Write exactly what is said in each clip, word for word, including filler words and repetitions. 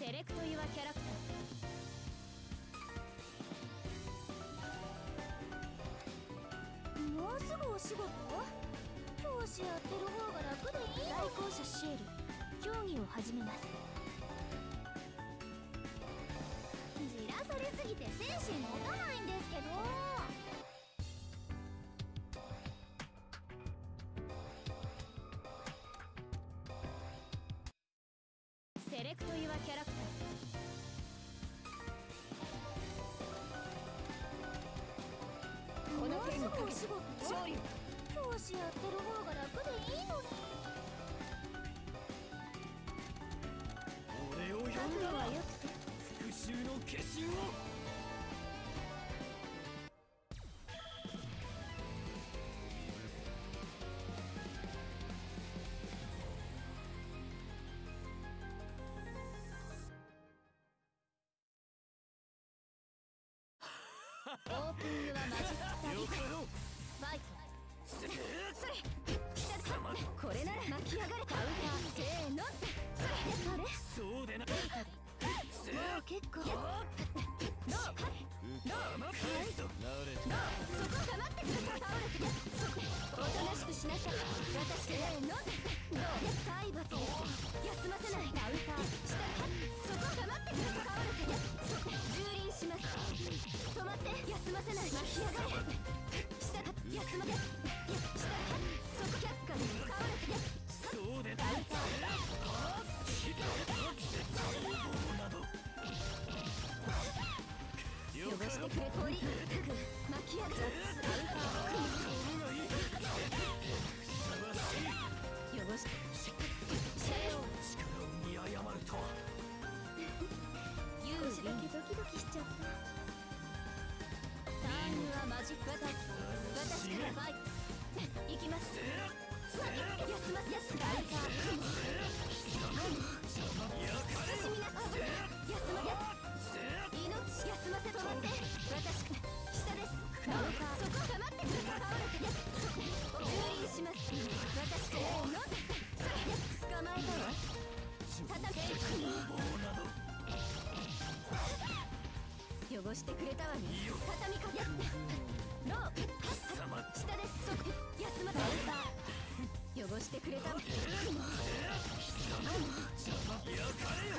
セレクトユアキャラクター。もうすぐお仕事？教師やってる方が楽でいいのに。対向者シエル、競技を始めます。じらされすぎて精神持たないんですけど。セレクトユアキャラクター。この剣にかけて勝利を。教師やってる方が楽でいいのに。 俺を呼んだら復讐の化身を。 オープングはマジックサビファイト。それこれなら巻き上がれ。カウンターせーの。それあれそうでな。 もう結構。ノーノーノーそこ黙ってください。倒れておとなしくしなさい。私せーの。ノー体罰です。休ませない。カウンター下そこ黙ってください。倒れて蹂躙します。止まって休ませない。巻き上がれ。下休ませ。下そこ却下で倒れてそうでな。 汚してくれ。氷巻き上がれ。汚して力を見誤るとは。 少しだけドキドキしちゃった。タイムはマジックアタック。私からファイトいきます。休ませやすか。休みなさい。休ませ命休ませ。止まって。私下です。そこ黙ってください。倒れて蹂躙します。私せーの。それで捕まえたわ。叩け。汚してくれたわね。畳みかけロー下です。そこ休ませ。汚してくれたわ。 焼かれよ。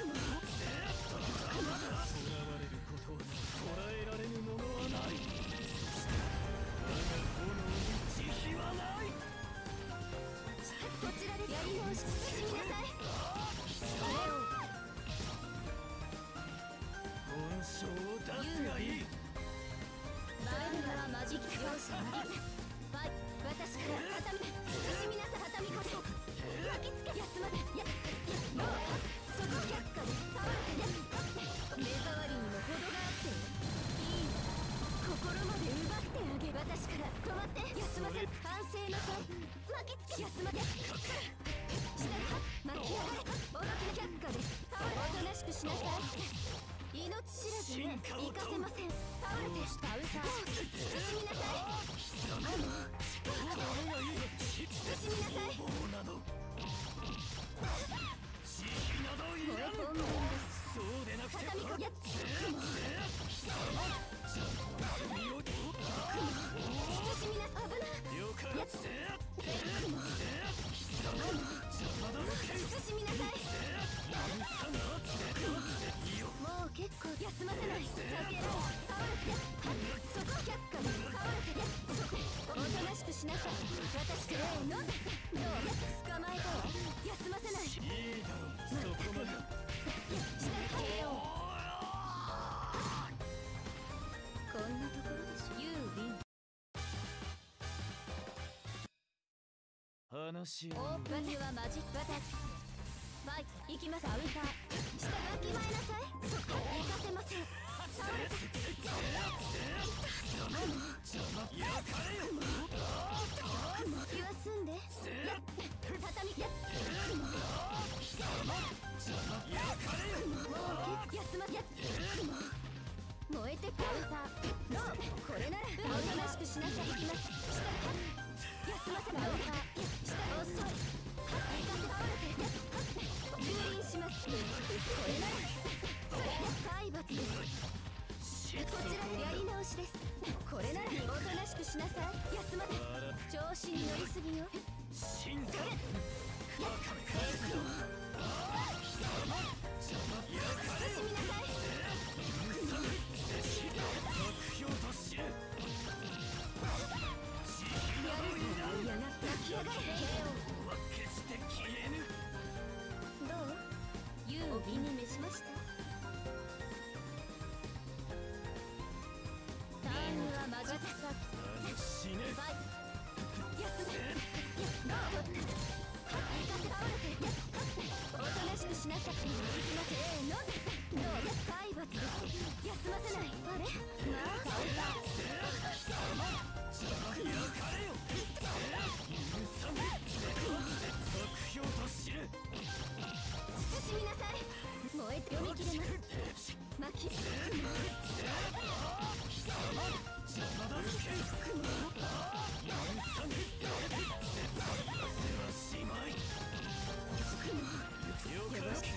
囚われることを捉えられぬものはない。我が炎に慈悲はない。 こちらでやり直し進みなさい。 本性を出すがいい。 それではマジックフォースファイ私から畳み慎みなさ。畳みこそ巻きつけ休ませ。やノーそこ却下で倒れて目障りにも程があっていい。心まで奪ってあげ。私から止まって休ませ。反省なさい。巻きつけ休ませ。下巻き上がれ。おどけ却下です。倒れおとなしくしなさい。命知らずね。行かせません。倒れてタウサー慎みなさい。慎みなさい。これ本物です。 そうでなくて畳みこやっ慎みなさい。危ない了解。 やっ慎みなさい。もう結構休ませない。避けられ倒れてそこ却下で倒れておとなしくしなさい。私せーの。どう捕まえたわ。休ませない。 いいだろう。そこまで。 下へよ。こんなところでしょ。ユーウィン。 話を。 オープンにはマジックアタック。ファイト行きます。アウター下がきまえなさい。そこ行かせません。倒れて焼かれよ。 言わすんで。や畳や焼かれよ。 もう結構休まや燃えてカウンターローこれならおとなしくしなさい。行きます。下休ませない。下遅い。行かせ倒れて。蹂躙します。これならそれ体罰です。こちらやり直しです。これならおとなしくしなさい。休まて。調子に乗りすぎよ。それやっ返すぞ。慎みなさい。目標と知る。やるぞ。やがって焼き上がれ。決して消えぬ。どう？お気に召しました？タイムはマジックサーク。死ね。休め。どう？行かせ倒れて。おとなしくしなさい。行きませーの。どう？体罰です。休ませない。あれ？まあ倒れた。焼かれよ。目標と知る。慎みなさい。燃えて読み切れます。巻き雲。邪魔だ。雲。しまい。雲。よし。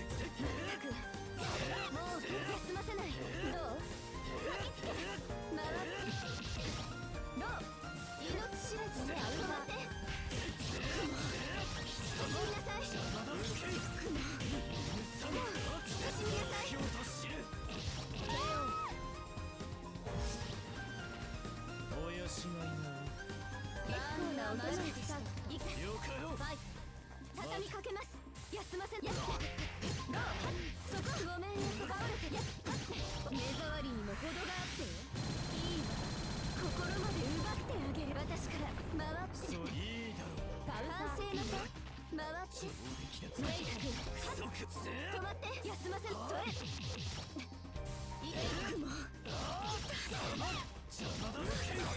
もう休ませない。どう？巻きつけ。回ってどう？命知らずね。あうまって雲。慎みなさい。雲。もう慎みなさい。およしまいな。結構な音のさ。了解を。畳みかけます。休ませやって。どう？そこごめんよ。倒れてやっ。目障りにも程があってよ。いいわ。心まで奪ってあげる。私から回って。そういいだろう。反省なさい。回ってメイク止まって。休ませる。それいけ雲。邪魔だ。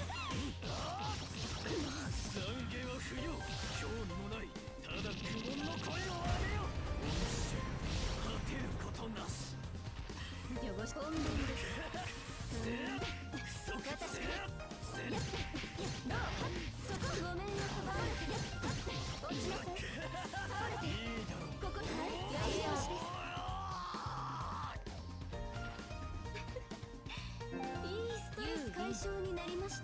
懺悔は不要。興味もない。ただ苦悶の声を上げよ。果てることなし。汚し本番です。私からやってどう？そこごめんよ。倒れて落ちなさい。倒れてここはいやり直しです。いいストレス解消になりました。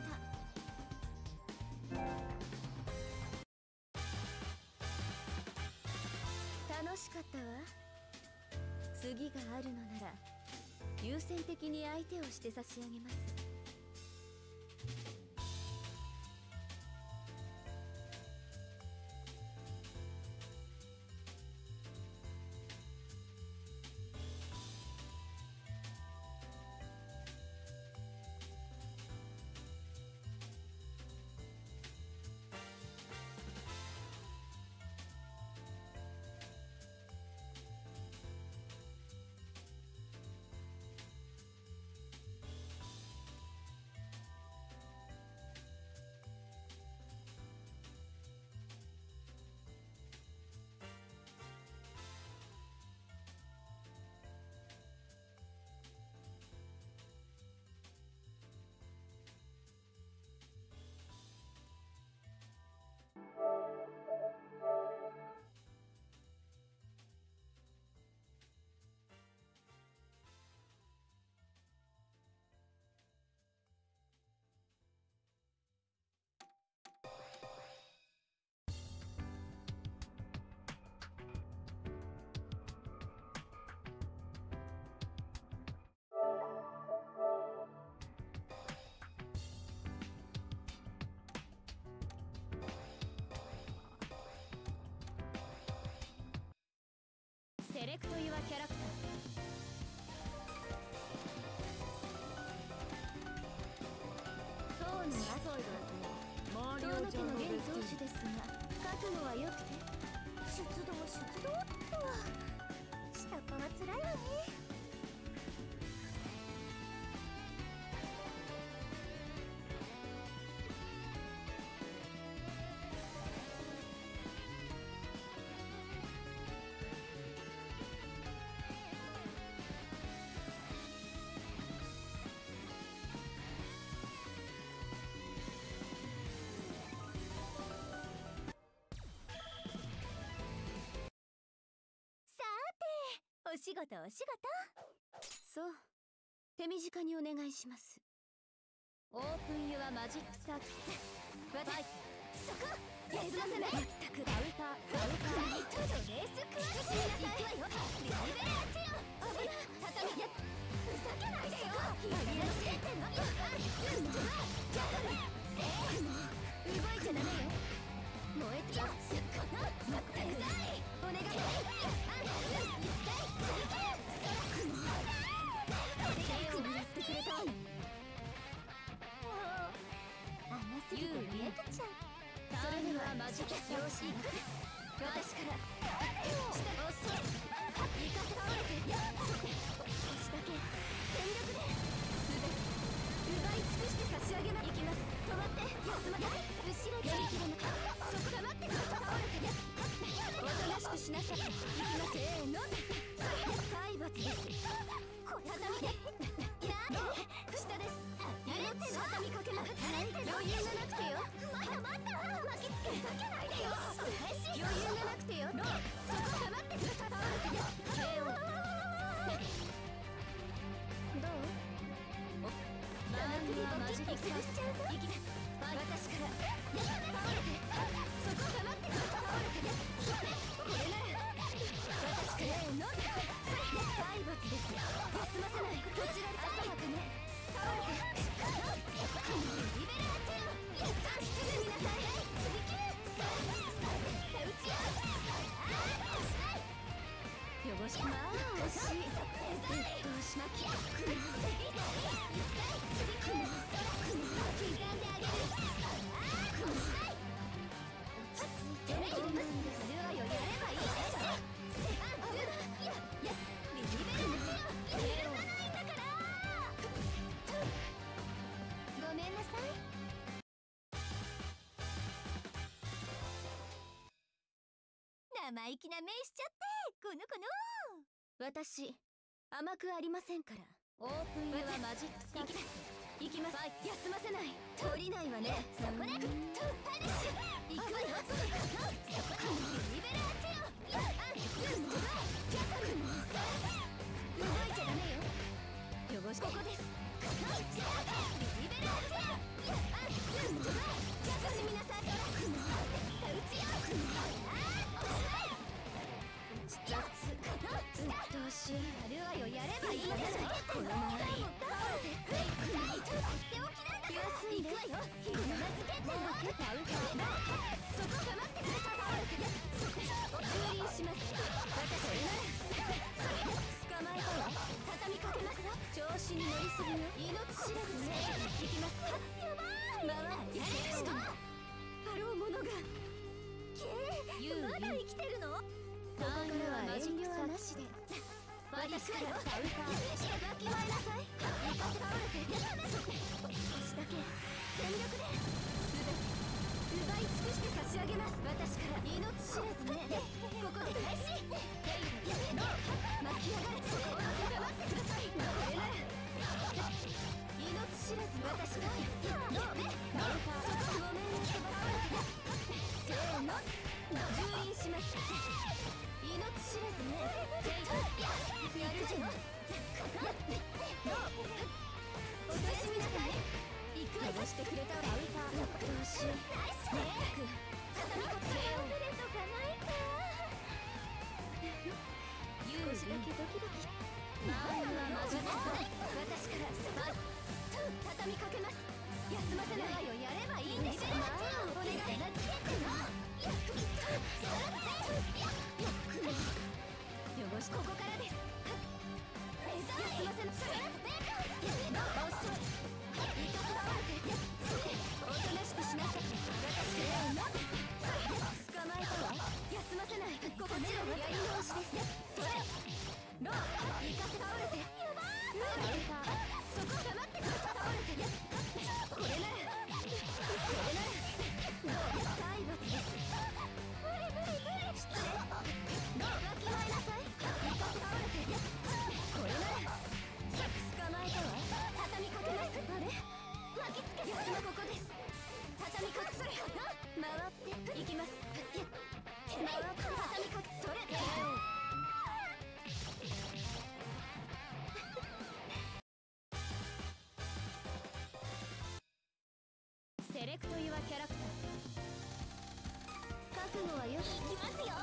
楽しかったわ。次があるのなら優先的に相手をして差し上げます。セレクト・ユア・キャラクター。当のアソイド当の家の現当主ですが覚悟は良くて。出動出動っと下っ端はつらいわね。 仕事お仕事。そう、手短にお願いします。オープンユアマジックサーキット。私そこ休ませない。まったくアウターアウターナイトレースクワッチなさい。リベラーティオ。危ない畳やふざけないでよ。左のせいっての。うんじゃないじゃあせーの動いちゃダメよ。燃えてよ。このまったくうざいお願い。あんたうん一回続けそら手を振ってくれた。もう甘すぎて見えてちゃう。それではマジキャスよし行く。私から下をそれ行かせ倒れて少しだけ全力で全て奪い尽くして差し上げます。行きます。止まって休まない。後ろでやりきれなかった。そこ黙ってください。倒れておとなしくしなさい。行きます。せーの体罰です。これ畳でやれ下です。やれって畳かけまくって余裕がなくてよ。まだまだ巻きつけふざけないでよ。余裕がなくてよ。そこ黙ってください。倒れて ケーオー どう？バーンはマジックサーしちゃうぞ。行き私から倒れてそこ黙ってください。倒れてこれなら私からの体罰です。休ませない。こちらささやかね。倒れてリベラーティオ。一旦沈みなさい。次切る手打ちよ。汚しまあ惜しい。うっとうしまきくる次くる刻んであげる。くる落ち着いてね。いるんですルアよやればいいでしょ。あんルいやいやリベラーティオ許さないんだから。ごめんなさい。生意気な目しちゃってこの子の。私甘くありませんから。オープンユアマジックサーキット行きます。休ませない。降りないわね。そこでトゥパニッシュ行くわよ。そこでリベラーティオ。あんうんとギャトル動いちゃダメよ。汚しここです。リベラーティオ。あんうんと休みなさい。打ちよ。うっとうしい。ルアよやればいいじゃない。このまま倒れてフェイクにとっておきなんだから。行くわよ。ひざまずけっての。ダウンカーそこ黙ってください。倒れて蹂躙します。私捕まえたわ。畳みかけます調子に乗りすぎよ。命知らずね。行きます。やばい回ってやれる人あろうものがけーまだ生きてるの。ここからは遠慮はなしで。私からダウンカー下がきまえなさい。行かせ倒れて少しだけ全力で全て奪い尽くして差し上げます。私から命知らずね。ここで開始。巻き上がれ。そこを黙ってください。これなら命知らず私からダウンカーそこごめんなさい。せーの蹂躙します。命知らずね。やるじゃん。お刺身なさい。行くわよ。してくれたわ。アウターどうしよう。ナイスメイク畳みかけよ。触れとかないか。少しだけドキドキ。前はマジです。私からスパイ畳みかけます。休ませないよ。やればいいんでしょ。お願いなつけての。汚しここからです。休ませなさい。遅い。行かせ倒れておとなしくしなさい。せーの捕まえたわ。休ませない。こっちのやり直しです。それロー行かせ倒れてやばー。そこ黙ってください。倒れてこれならこれなら体罰です。無理無理無理。失礼ローわきまえなさい。行かせ倒れてこれなら捕まえたわ。畳みかけます。あれ巻きつけ休まここです。畳みかけそれ回っていきます。回って畳みかけそれ覚悟はよくいきますよ。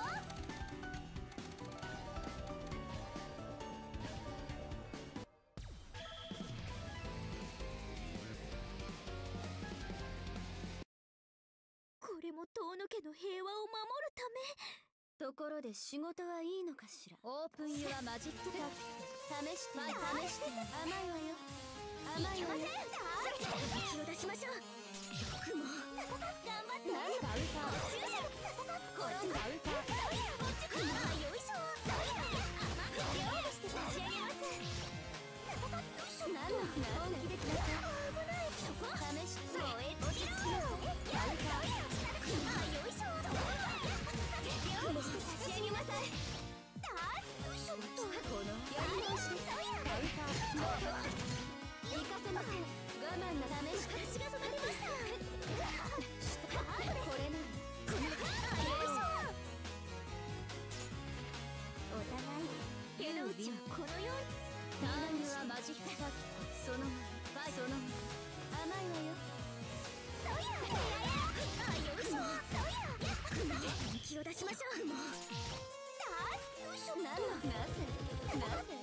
これも遠野家の平和を守るため。ところで仕事はいいのかしら。オープンユアマジックサーク試して試して甘いわよ。甘いわよ。気を出しましょう。よくもさささ頑張って。なんだ歌注射さささ転んだ歌こっち来るな。よいしょ。料理して差し上げます。さささよいしょ。なんだ本気でください。危ない。そこ試して燃え落ち着きなさい。やるかよいしょ。料理して差し上げなさい。よいしょっとこのやり直しです。行かせません。我慢のために私が育てました。これなの。お互い手の内はこのように。ターングはマジックサーキそのままそのまま甘いわよ。そうやあよいしょ。そうや気を出しましょう。もうよいしょ。なんのなぜなぜ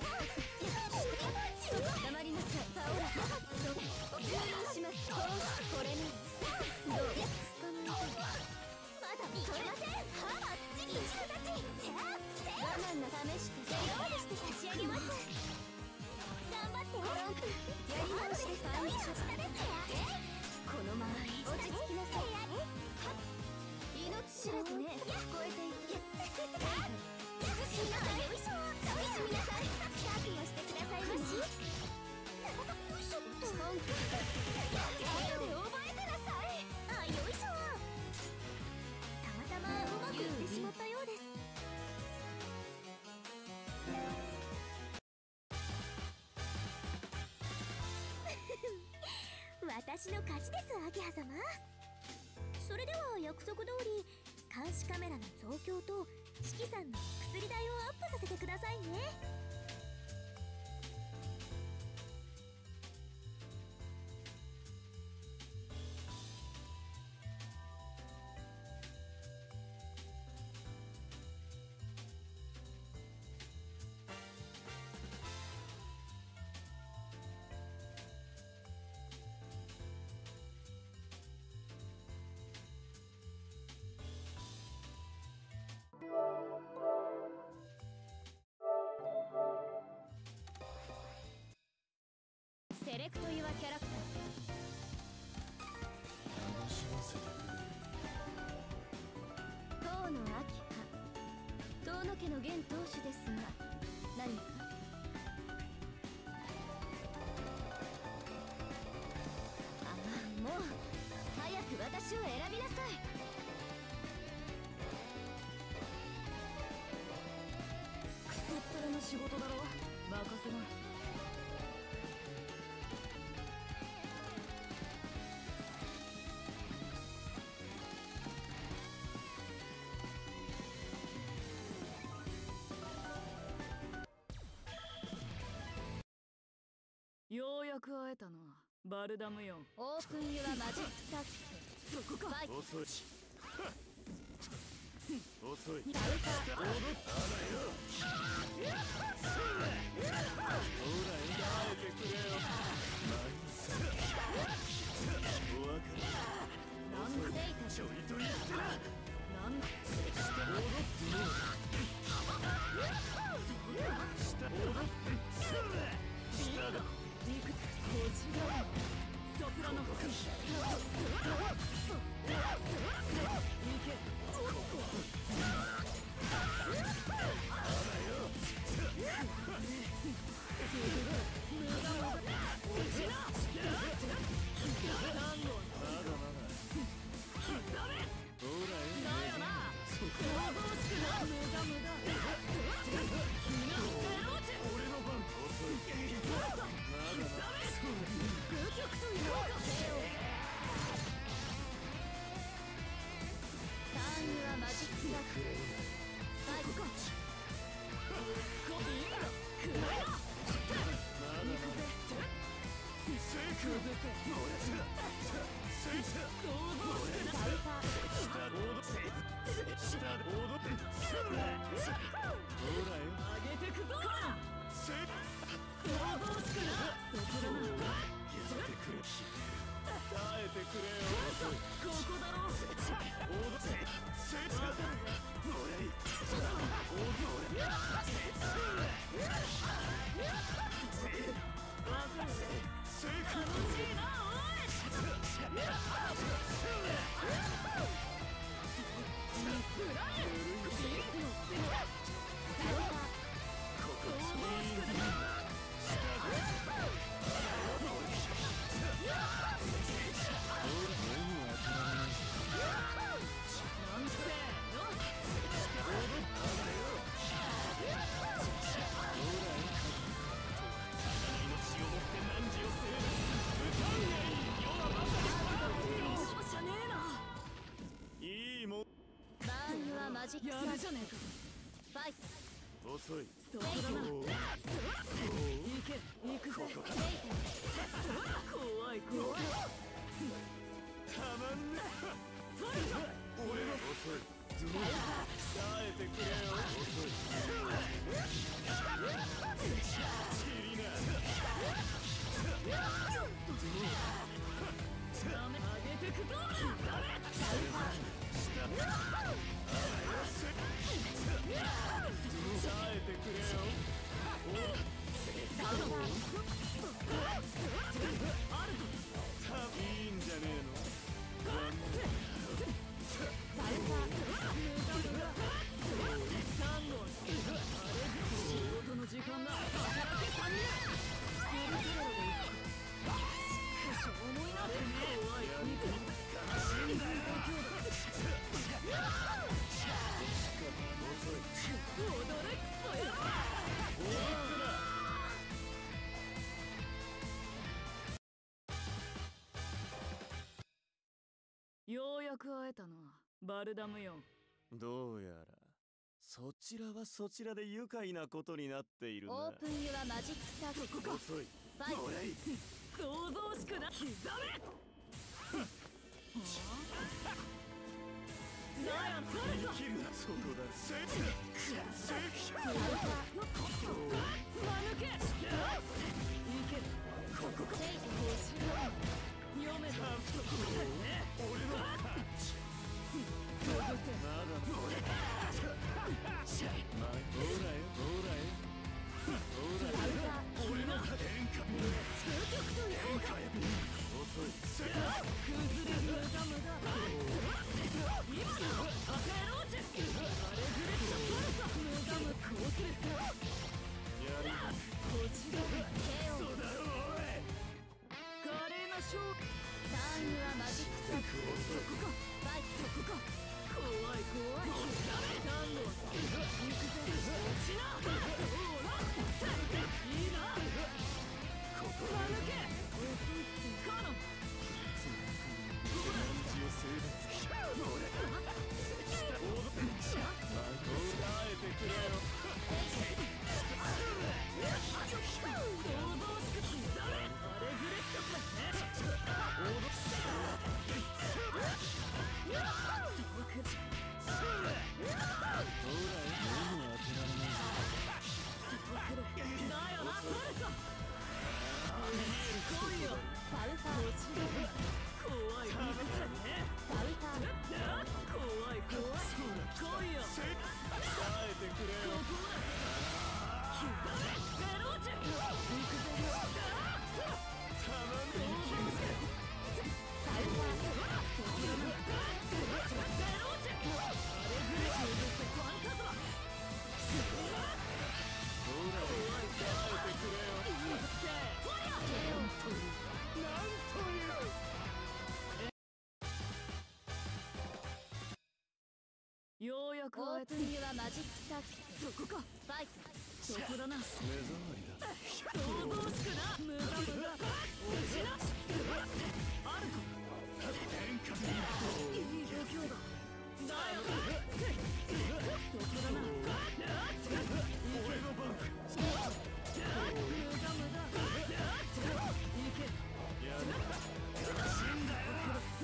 黙りなさい。パオラそう蹂躙します。これねどう捕まえてまだいけません。はあっちに一度立ち我慢の試して料理して差し上げます。頑張ってやり直しです。パンチョこのまま落ち着きなさい。命知らずね聞こえていて慎みなさい。よいしょ。慎みなさい。覚悟してくださいまし。よいしょっと本気後で覚えてなさい。あよいしょ。たまたまうまくいってしまったようです。私の勝ちです、秋葉様。それでは約束通り監視カメラの増強と四季さんの薬代をアップさせてくださいね。セレクト・ユア・キャラクター。 楽しませてくれ。 当の秋葉遠野家の現当主ですが何か。あもう早く私を選びなさい。クソっ腹の仕事だろ任せな。 ようやく会えたな、バルダムよ。 オープンユアマジックサーキット。そこか。 遅い遅い。 ダウター踊ったなよ。ほら描いてくれよ。お分かり。 なんでいたちょいと言ってな。 なんだ踊ってみろ。下踊って下だ。 行くこちらソプラノ行け。 やるじゃねえか。 ファイト。 遅い。 そうだな。行け、行くぜ。怖い怖い。 たまんね。俺の遅い。耐えてくれよ。遅い。チリナ。 ダメ。上げてくぞ。ダメ。 耐えてくれよ。いいんじゃねえの。仕事の時間だ。働けさんにん。しょうもいなってね。怖い見て。死んだよ。踊れっそよ。ようやく会えたな、バルダムよ。 どうやらそちらはそちらで愉快なことになっているな。 オープンユアマジックサークル。 遅い。 ファイト。 想像しくな。刻め。だよ、取るぞ。 生きるな、そこだ。せいせい間抜け。いけ。ここか。読めた。 俺のパンチ。まだ俺。シャイ。ほらよ、ほらよ。ほらよ。俺の変化ビル。変化ビル。遅い。 崩れ無駄無駄。今の赤いローチ。あれぐれっと取るぞ。無駄無こうする。 やる。 こちらそうだろおい。 華麗な勝負。 ターンユアマジックサークル。 そこか。 ファイト。 そこか。怖い怖い。ダメ。タンゴ。行くぜ。落ちな。そうな。いいな。ここは抜け。カノン。 を生物俺だ。あえてくれよ。 想像しく刻め。あれグレットだね。だよな、取るぞ。来いよ。 パルファー。 怖い。 パルファー。 怖い怖い。来いよ。 耐えてくれよ。 ここだ。刻め。ベローチェ。行くぜ。 たまんねえ。 パルファー。 ベローチェ。あれグレートファンタズマ。 ほら耐えてくれよ。なんというようやくオ会えた。 ープンユアマジックサークル。 そこか。 ファイト。 そこだな。 目障りだ。 想像しくな。無駄無駄。落ちな。あるか。 変化ビル。 いい度胸だ。だよな。そこだな。 俺の番。 無駄無駄。いけ。 やる。死んだよ。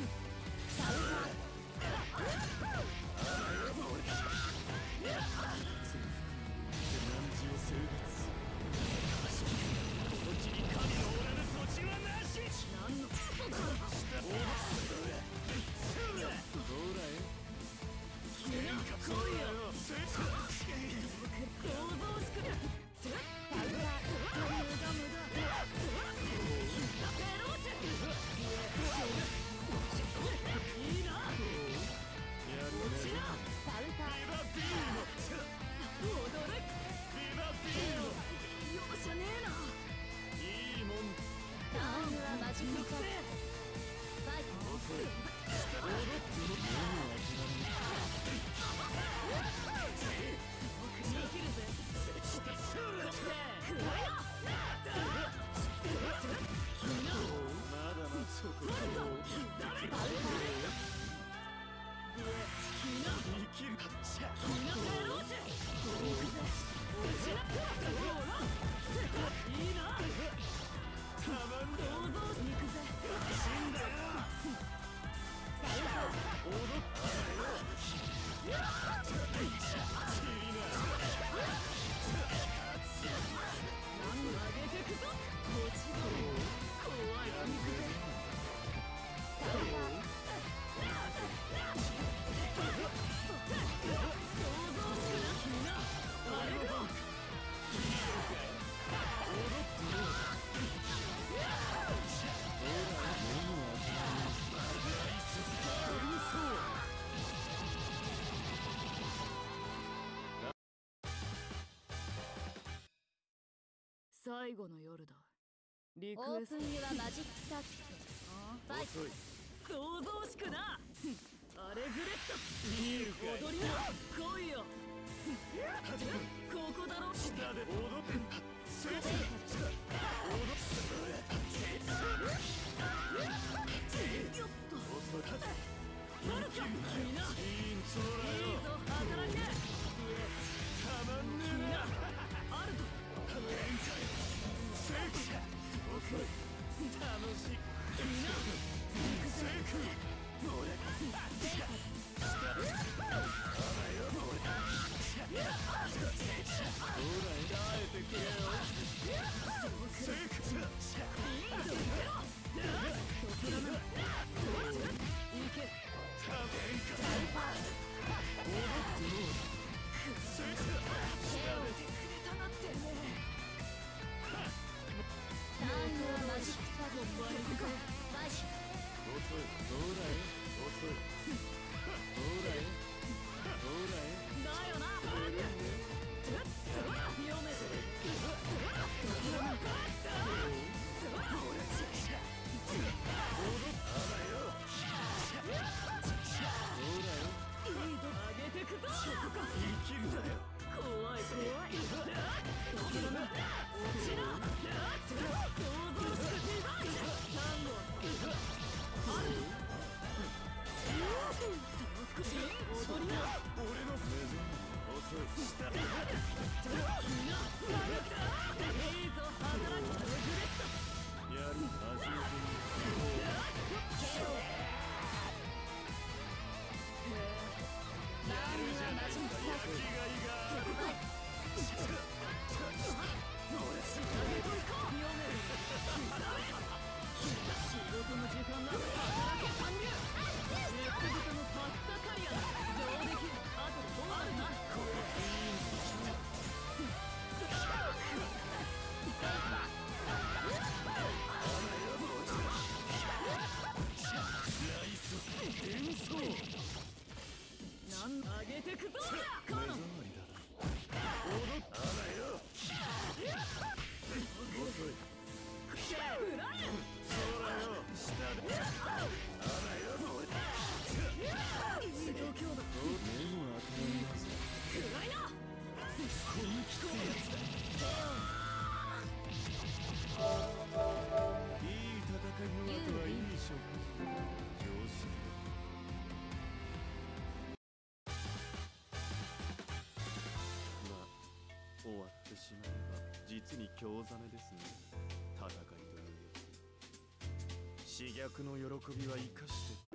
最後の夜だ。リクオーエストプンユアマジックサーキット。ファイト。 想像しくな。アレグレット踊りな来いよ。ここだろ。下で踊ってせいよっと取るかみんないいぞ働け。たまんねえな。あるとセーク楽しいみんなセーク俺下耐えてくれよ。セークいけためんか踊ってろ。セーク下でくれたなってね。 ターンユアマジックサーキット。ファイト。 遅いどうだい遅いどうだいどうだいだよな。読めて上げてくぞ。生きるなよ。怖い怖い。落ちな。想像しかしない。単語あると踊りな。 俺の遅い下でみんないいぞ働き。 やる初めてターンユアマジックサーキット。 気がいが仕事の時間だ。働け参入。熱豚のパスタカリアだ。上出来。あとボーナスな。ここなん上げてくぞ。カノン踊ったなよ。遅いフライそうだよ下であらよもう水道強度目も当たりますフライな。 本気ってやつだ。いい戦いの後はいい食事常識だ。まあ終わってしまえば実に興ざめですね。戦いというやつ刺逆の喜びは生かして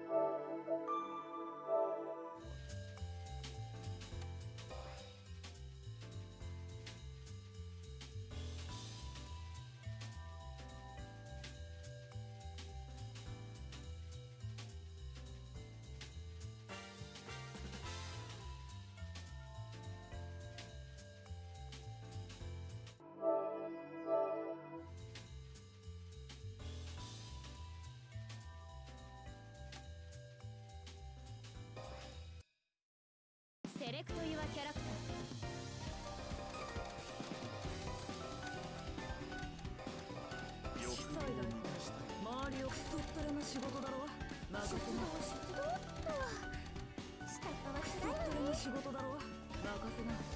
セレクトユアキャラクター。 司祭だよ。周りをくそったれの仕事だろ。任せな。 出動っと下っ端はくそったれの仕事だろ。任せな。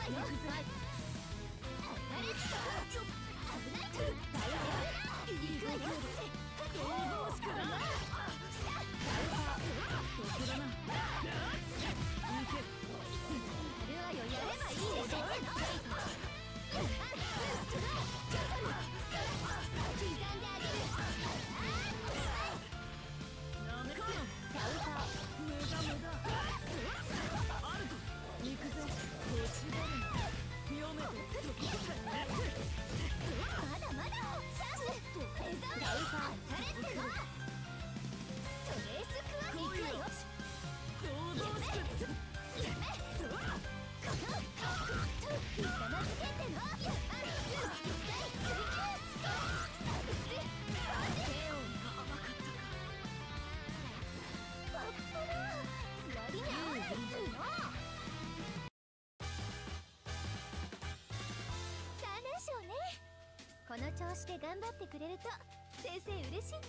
よ。行くぜ。当たれっと。危ないと。大変だ。行くわよ。想像しかない。そこだな。行け。やるわよ、やればいいでしょ。刻んであげる。ダメかよ。カウンター。無駄無駄。あると。行くぜ。欲しがるな。読めて。まだまだ。チャンス。レザー。カウンター。当たれっての。トレースクワ行くわよ。想像しかつ。やめ。そう。この。痛まつけての。やっぱり。絶対追求。そう。サブス。手をが甘かったか。パッパラ。割に合わないっつうの。さん連勝ね。この調子で頑張ってくれると先生嬉しいな。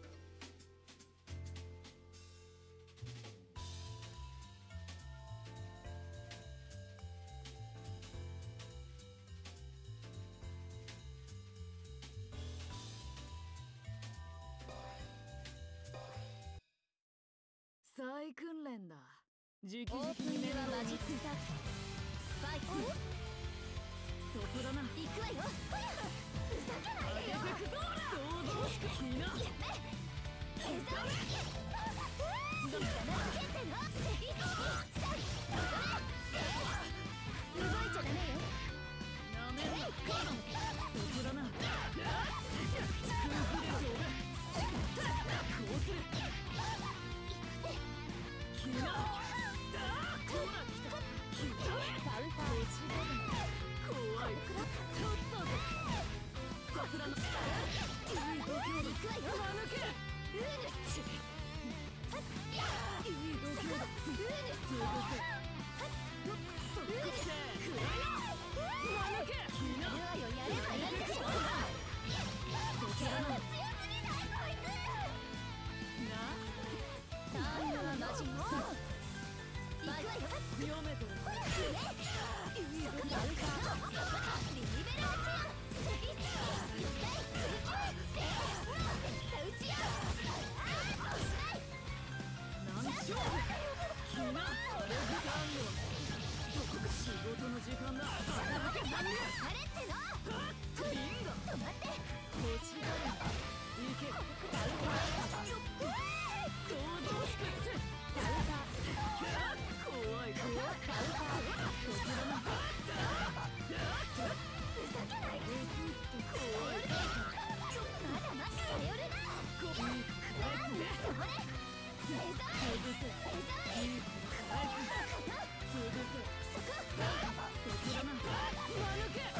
再訓練だ。直オープン 々にではマジックサーファイト。 そこだな。 行くわよ。ほらふざけないでよ。 想像しか気な。 やめ。ヘザー。痛まつけての。いち、さん、動いちゃダメよ。 なめんな。そこだな。こうする。気な。だこら来た。気な。 カウンター。 怖い。取ったぞ。桜の力。いい度胸だ。 行くわよ。 間抜け。 ウーヌス。 いい度胸だ。 ウーヌス。 そうだぜ。 ウーヌス。 間抜け。気な。 やるわよ、やればいいでしょ。ちょっと強すぎないこいつ。 な。 ターンはマジック。行くわよ。 読めてる。 ほら、くれ。いい度胸だ。リベラーチアン。スイッチ。絶対追求。せーの。打ち合う。あーっとしない。 何しよう。気な。あれ時間よ。仕事の時間だ。働けさんに。 あれっての。 ビンゴ。 止まって。 欲しがるな。行け。 ダウンター。 想像しかつ。 ダウンター。 怖い怖い。 ダウンター。 そこだな。 ふざけないで。 怖い。 まだまし頼るな。 こいい。 なんでそれ。レザー。レザー。 いい。 かな。 潰せ。 そこ。 そこだな。間抜け。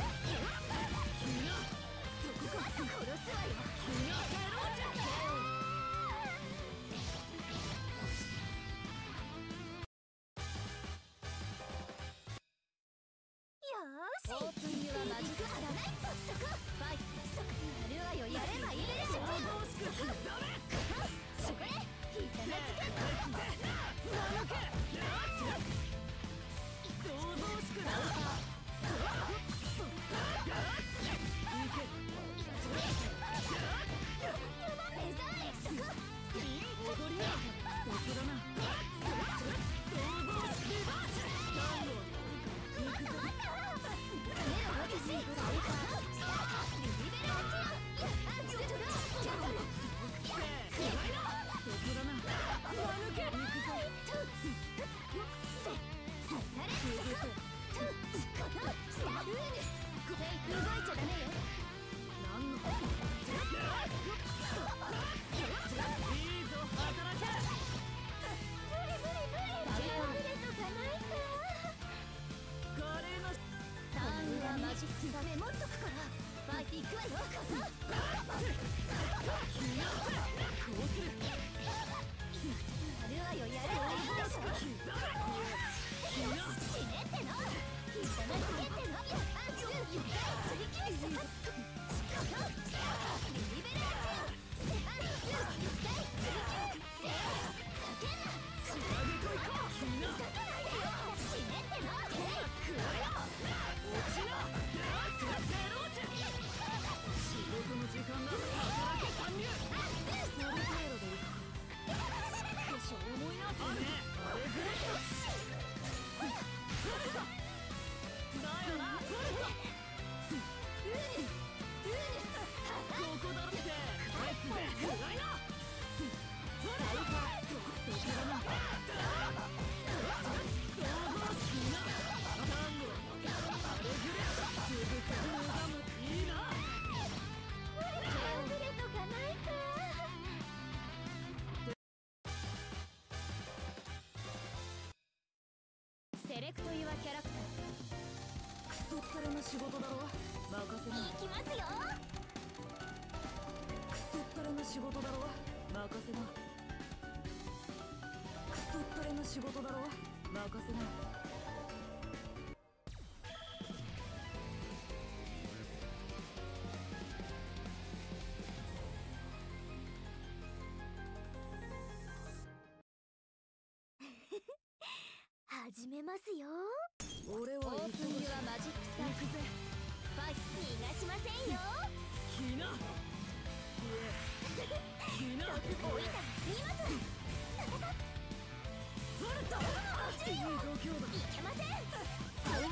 セレクトユアキャラクター。 クソったれの仕事だろ。任せな。 行きますよ。 クソったれの仕事だろ。任せな。クソったれの仕事だろ。任せな。 始めますよ。 俺はオープンユアマジックサークぜ。ファイト逃がしませんよ。 ひな。ひな。 毒置いたらすいません。さささ。 ファルト。いい状況だ。 いけません。 そうだ。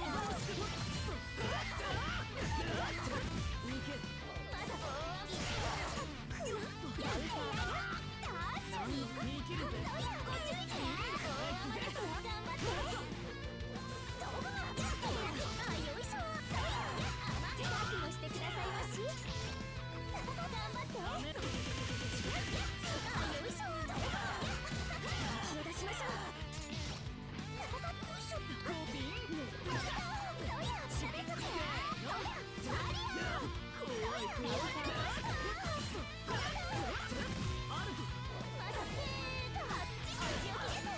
いけ。 まだいける。やったやったー。 何を言い切るぜ。 そうや、ご注意ね。頑張って。どこが。あ、よいしょ。覚悟してくださいまし。さささ頑張って。あ、よいしょ。気を出しましょう。さささよいしょ。 コピン。 そうや、しゃべっとけ。そうや、ありゃ。 怖い怖い。あると。 まだねーと、あっちこっち置きです。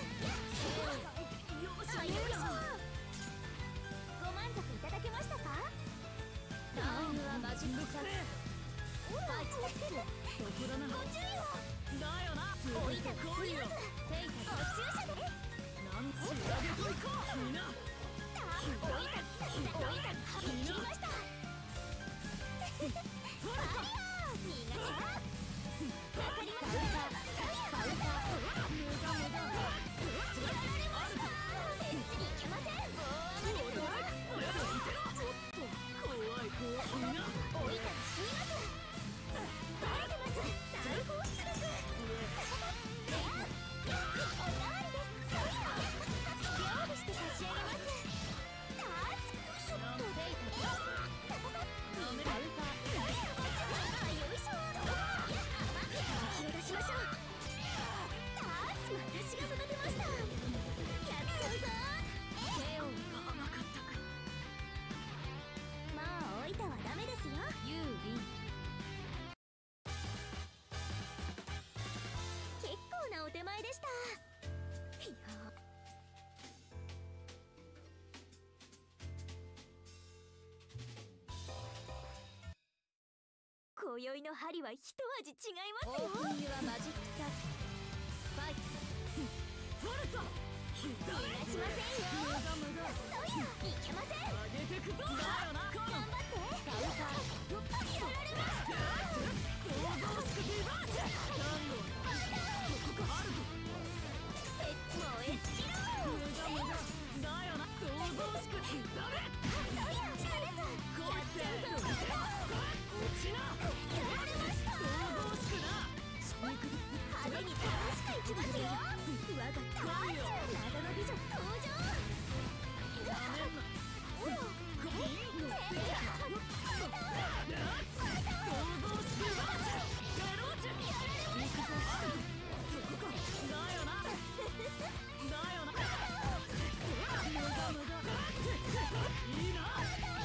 よっしゃよいしょ。ご満足いただけましたか。タイムはマジックサーク。ファイト。 そこだな。 ご注意を。 だよな。 置いたらすいません。 テイお注射で。 なんちゅう上げといこう。みんな。 置いたら、置いたら、切りました。ありゃー。逃がしな。わかります。やられました。エッジに行けません。大雨ですわ。 怖い怖い。みんな。 置いたら死にます。バレてます。大放出です。じゃあ、おかわりです。そうや。料理して差し上げます。タスクショット。さささ。ダメだ。そうや。あ、よいしょ。気を出しましょう。タス、私が育てました。やっちゃうぞ。 ケオが甘かったか。 まあ置いたはダメですよ。 ユーリン。 結構なお手前でした。いや今宵の針は一味違いますよ。 オープンユアマジックサーク。ファイト。ファルト。 逃がしませんよ。そうや、いけません。 上げてくぞ。だよな。 頑張って。 ガウター。 やられました。 想像しくビバーチ。タンゴ。ここあると。 エッジもエッジロー。 無駄無駄。だよな。想像しく刻め。 そうや、下です。 こいつやっちゃうぞ。 落ちな。 やられました。 想像しくな。 派手に楽しくいきますよ。我がタース、謎の美女登場。 ダメんな。 おら、 コピン。 手が想像しくバーチ。ベローチ。 やられました。 そこか。だよな。だよな。無駄無駄。いいな。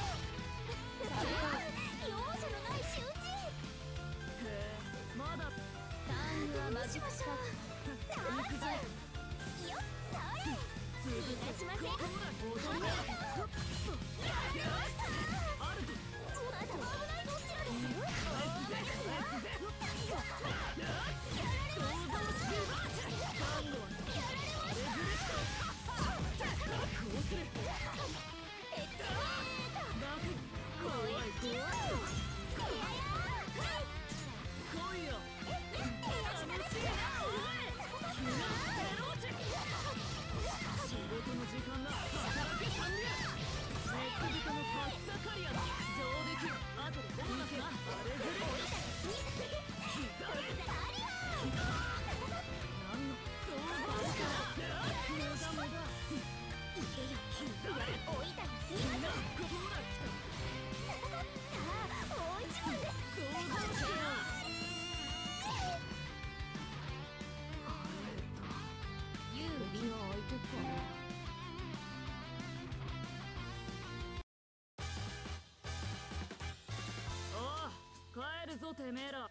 容赦のない仕打ち。 へえ、まだ。 ターンはマジックサーク。タースよっ、それ。逃がしません。やられました。 あると。 まだ危ないこちらですよ。 やられました。こうする。 エッジメート。 バク。 もうエッジロー。こやや来いよ。 楽しいな。 ひな。ベローチ。仕事の時間だ。働けサンリア。熱人のパッサカリアだ。上ぞてめえら。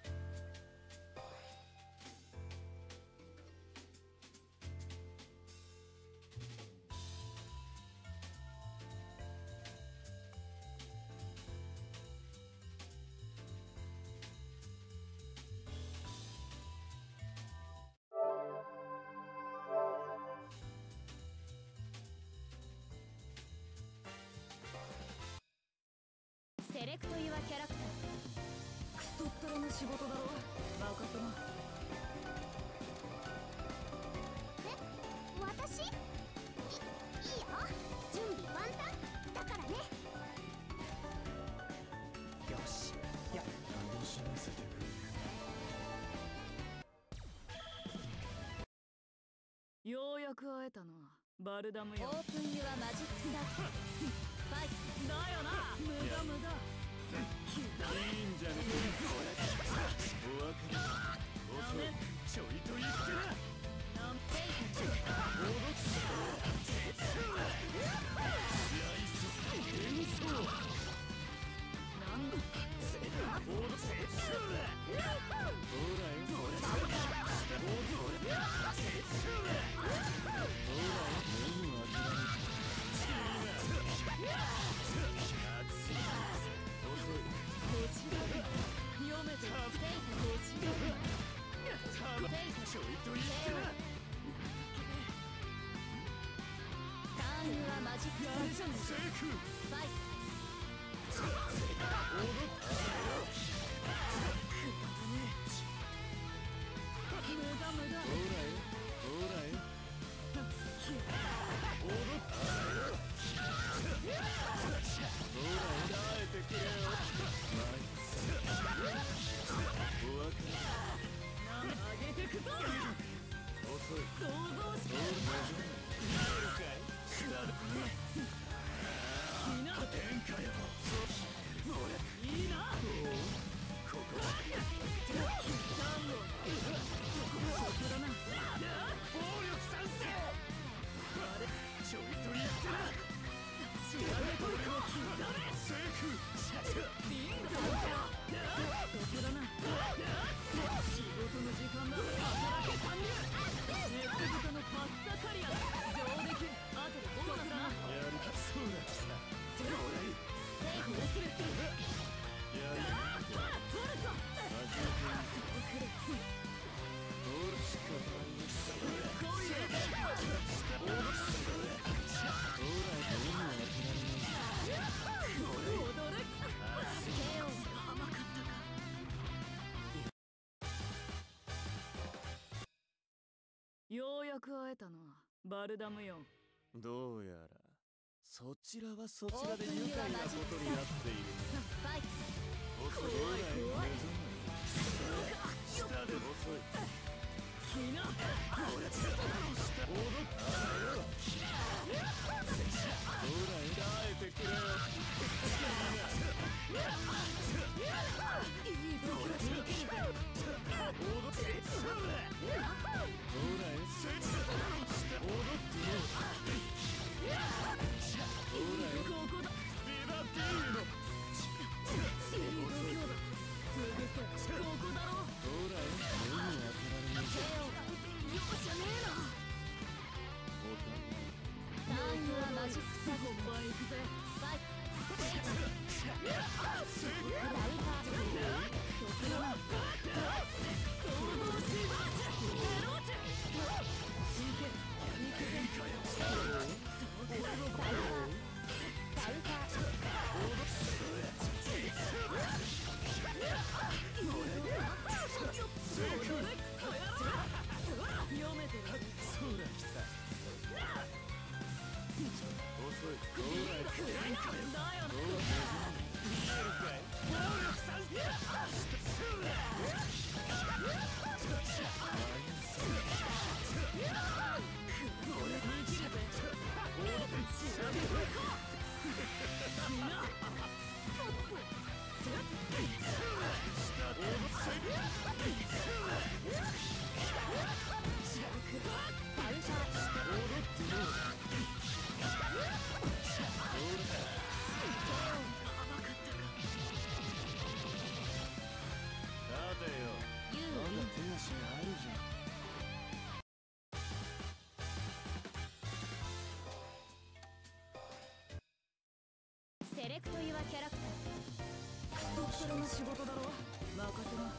セレクトユアキャラクター。 クソったれの仕事だろ、バカ様。 え、私？い、いいよ。準備万端だからね。 よし、や楽しませてくれ。ようやく会えたな、バルダムよ。 オープンユアマジックサークル。ファイトだよな、無駄無駄。 いいんじゃねえか。お分かり。遅い。ちょいと言ってな。 なんて戻ってスライス伝送。 なんだ戻ってスライほらよ。ほらよ。 読めてちょいと言ってな。 ターンユアマジックサークル。 セーフ。 ファイト。 戻ったよ。 無駄無駄。 ほらよ。ほらよ。戻ったよ。ほら耐えてくれよ。お分かり。 上げてくぞ。 遅い。 想像しどうぞ。なるかい。なる。 みんな天下よ。 いいな。 ここ。 ターンをそこだな。 暴力賛成。あれ、ちょいと言ってな。 仕上げといこう。 セーフ。 ビンゴだ。そこだな。仕事の時間だ。働け参入。熱豚のパスタカリアだ。上出来。あとでボーナスな。 やるか。そうだした。 それをこうする。 やる。 取るぞ。 どうしかないよ。 来いよ。 ほら、どうも踊れ。甘かったか。ようやく会えたな、バルダムよ。 どうやらそちらはそちらで愉快なことになっている。 ファイト。 遅い。下で遅い。 ひな。 戻ったよ。ほら耐えてくれよ。 いい度胸できるぜ。 戻ってほらよ。戻ってよ。ほらよ。 ここだ。 ビバビーノ。 いい度胸だ。すぐさここだろ。 ほらよ。目に当てられない。 よっしゃねえな。 ターンユアマジックサークル。 本番行くぜ。 ファイト。ラウター。 そこだな。想像し。エローチ。 セレクト・ユア・キャラクター。 クソップロの仕事だろ。任せな。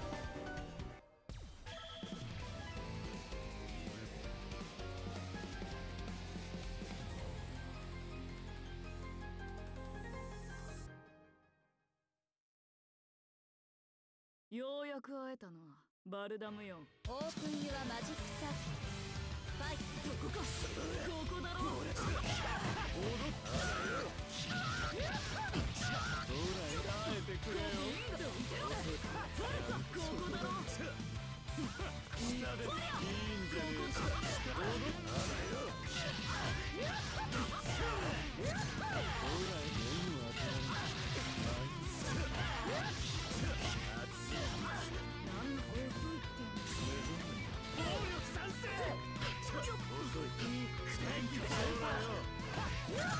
ようやく会えたな、バルダムよ。 オープン・ユア・マジック・サーキット。ファイト。 そこか、ここだろ。 踊ったらよ。ほら耐えてくれよ。 ここだろ。 下でいいんじゃねえか。踊ったらよ。ほら目には当たらない。 なんの遅いってんの。 暴力賛成。遅い。天気だよ。ほら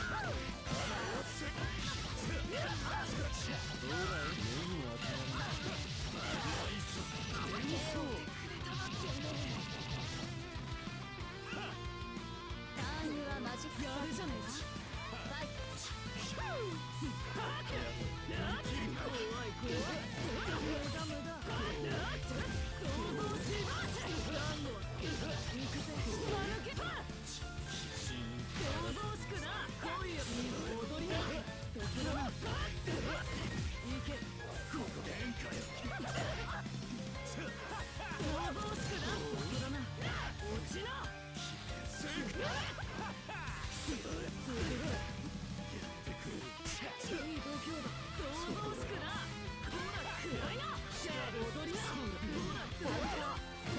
目には当たらない。ナイス。 ターン・ユア・マジック・サーキット。 やるじゃねえか。 ファイト。 怖い怖い。無駄無駄。想像しません。団子は行くぜ。間抜けた。想像しくな。来いよ。踊りな。そこだな。行け。 ここで演歌よ。 想像しくな。そこだな。落ちな。 セーフだ。 いい度胸だ。想像しくな。こら暗いな。踊りな。こらどうだ。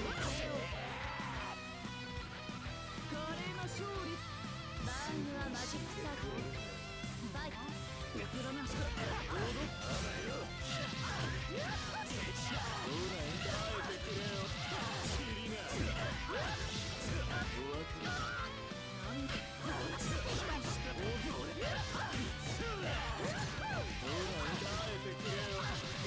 華麗な勝利。 バーン・ユア・マジック・サーキット。ファイト。 そこだな。 踊ったらよ。ほら耐えてくれよ。尻が。お分かり。 なんで。 ほら耐えてくれよ。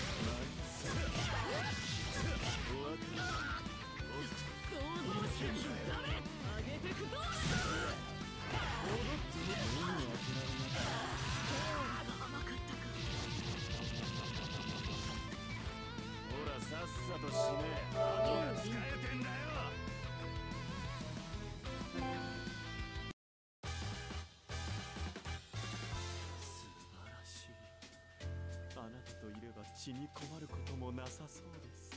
お分かり。 想像しくな。ダメ。上げてくぞ。 踊っても目には当てられない。 甘かったか。 ほらさっさと死ね。あとは使えてんだよ。素晴らしい。あなたといれば血に困ることもなさそうです。